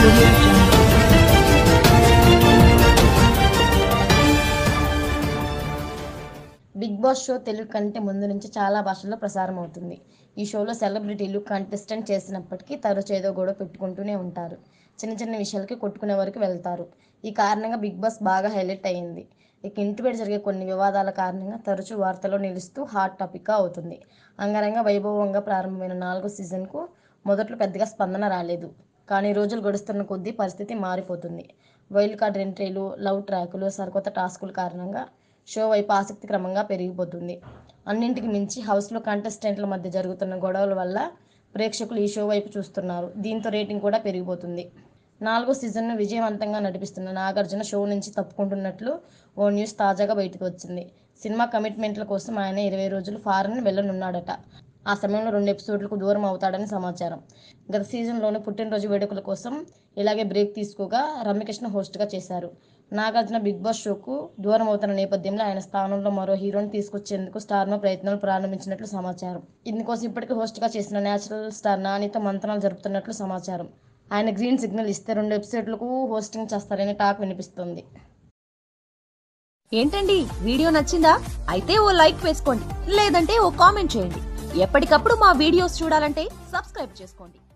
Audio Jungle. Big boss show Telugu కంటే ముందు నుంచి చాలా భాషల్లో ప్రసారం అవుతుంది. ఈ షోలో సెలబ్రిటీలు కంటెస్టెంట్ చేసినప్పటికీ తరచూ ఏదో గొడవ పెట్టుకుంటూనే ఉంటారు. చిన్న చిన్న విషయాలకి కొట్టుకునే వరకు వెళ్తారు. ఈ కారణంగా బిగ్ బాస్ బాగా హైలైట్ అయ్యింది. ఇక ఇంటి బయట జరిగే కొన్ని వివాదాల కారణంగా తరచూ వార్తల్లో నిలుస్తూ హాట్ టాపిక్గా అవుతుంది. అంగరంగ వైభవంగా ప్రారంభమైన 4వ సీజన్కు మొదట్లో పెద్దగా స్పందన రాలేదు. కానీ రోజులు గడుస్తున్న కొద్దీ పరిస్థితి మారిపోతుంది. వైల్డ్ కార్డ్ ఎంట్రీలు, లవ్ ట్రాకులు, సరికొత్త టాస్కుల కారణంగా షో వైపు ఆసక్తి క్రమంగా పెరిగిపోతుంది. అన్నింటికి మించి హౌస్లో కంటెస్టెంట్ల మధ్య జరుగుతున్న గొడవల వల్ల ప్రేక్షకులు ఈ షో వైపు చూస్తున్నారు. దీంతో రేటింగ్ కూడా పెరిగిపోతుంది. 4వ సీజన్ను విజయవంతంగా నడిపిస్తున్న నాగార్జున షో నుంచి తప్పుకుంటున్నట్లు ఓ న్యూస్ తాజాగా బయటకు వచ్చింది. సినిమా కమిట్మెంట్ల కోసం ఆయన 20 రోజులు ఫారెన్ వెళ్లనున్నాడట. ఆ సమయంలో 2 ఎపిసోడ్లకు దూరం అవుతాడని సమాచారం. గత సీజన్లోని పుట్టినరోజు వేడుకల కోసం ఇలాగే బ్రేక్ తీసుకోగా రమ్యకృష్ణ హోస్ట్గా చేశారు. నాగార్జున బిగ్ బాస్ షోకు దూరం అవుతున్న నేపథ్యంలో ఆయన స్థానంలో మరో హీరోని తీసుకొచ్చేందుకు స్టార్మా ప్రయత్నాలు ప్రారంభించినట్లు సమాచారం. ఇందుకోసం ఇప్పటికే హోస్ట్గా చేసిన నేచురల్ స్టార్ నానితో మంతనాలు జరుపుతున్నట్లు సమాచారం. ఆయన గ్రీన్ సిగ్నల్ ఇస్తే 2 ఎపిసోడ్లకు హోస్టింగ్ చేస్తారనే టాక్ వినిపిస్తోంది. ఏంటండి వీడియో నచ్చిందా? అయితే ఓ లైక్ వేసుకోండి, లేదంటే ఓ కామెంట్ చేయండి. ఎప్పటికప్పుడు మా వీడియోస్ చూడాలంటే సబ్స్క్రైబ్ చేసుకోండి.